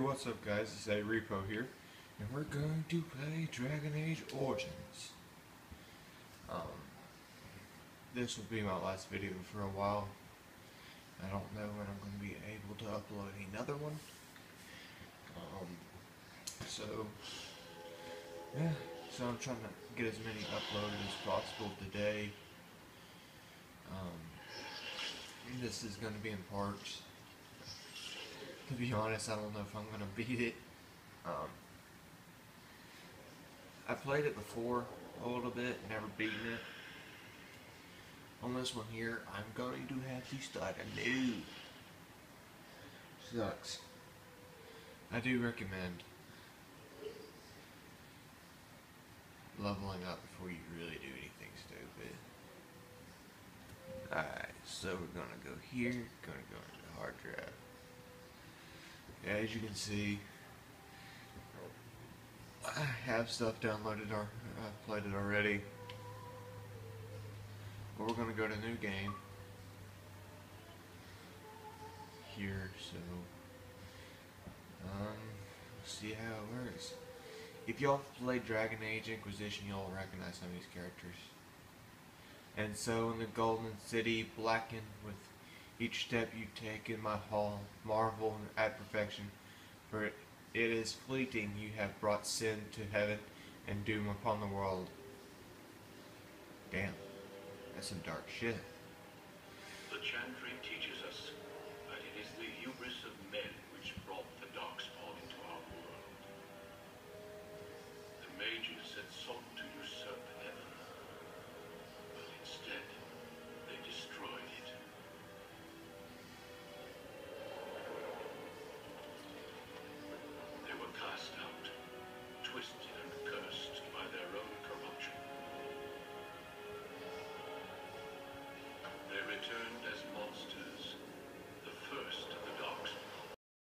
what's up guys, it's A Repo here, and we're going to play Dragon Age Origins. This will be my last video for a while. I don't know when I'm going to be able to upload another one. So I'm trying to get as many uploaded as possible today. This is going to be in parts. To be honest, I don't know if I'm going to beat it. I played it before a little bit, never beaten it. On this one here, I'm going to have to start anew. Sucks. I do recommend leveling up before you really do anything stupid. Alright, so we're gonna go here, gonna go into hard drive. Yeah, as you can see, I have stuff downloaded or I've played it already. But we're gonna go to new game here, so see how it works. If y'all played Dragon Age Inquisition, y'all recognize some of these characters. And so in the Golden City, blackened with each step you take in my hall, marvel at perfection, for it is fleeting. You have brought sin to heaven and doom upon the world. Damn, that's some dark shit. The Chantry teaches us that it is the hubris of men which brought the Darkspawn into our world. The mages had sought to usurp heaven, but instead they destroyed it. They were cast out, twisted and cursed by their own corruption. They returned